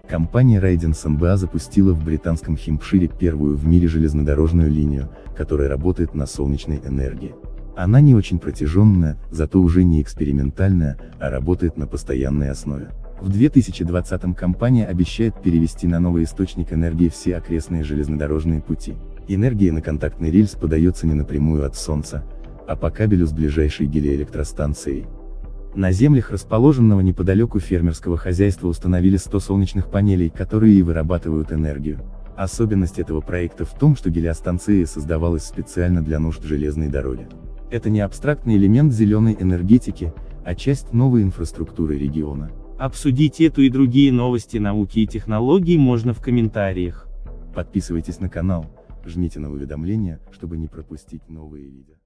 Компания Radiance MBA запустила в британском Хэмпшире первую в мире железнодорожную линию, которая работает на солнечной энергии. Она не очень протяженная, зато уже не экспериментальная, а работает на постоянной основе. В 2020-м компания обещает перевести на новый источник энергии все окрестные железнодорожные пути. Энергия на контактный рельс подается не напрямую от Солнца, а по кабелю с ближайшей гелиоэлектростанцией. На землях расположенного неподалеку фермерского хозяйства установили 100 солнечных панелей, которые и вырабатывают энергию. Особенность этого проекта в том, что гелиостанция создавалась специально для нужд железной дороги. Это не абстрактный элемент зеленой энергетики, а часть новой инфраструктуры региона. Обсудить эту и другие новости науки и технологий можно в комментариях. Подписывайтесь на канал, жмите на уведомления, чтобы не пропустить новые видео.